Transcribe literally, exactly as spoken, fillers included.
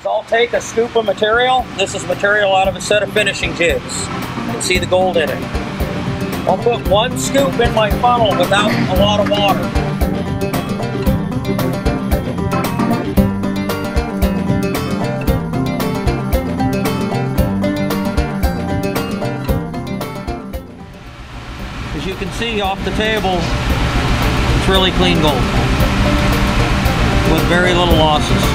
is I'll take a scoop of material. This is material out of a set of finishing jibs. You can see the gold in it. I'll put one scoop in my funnel without a lot of water. As you can see off the table, it's really clean gold with very little losses.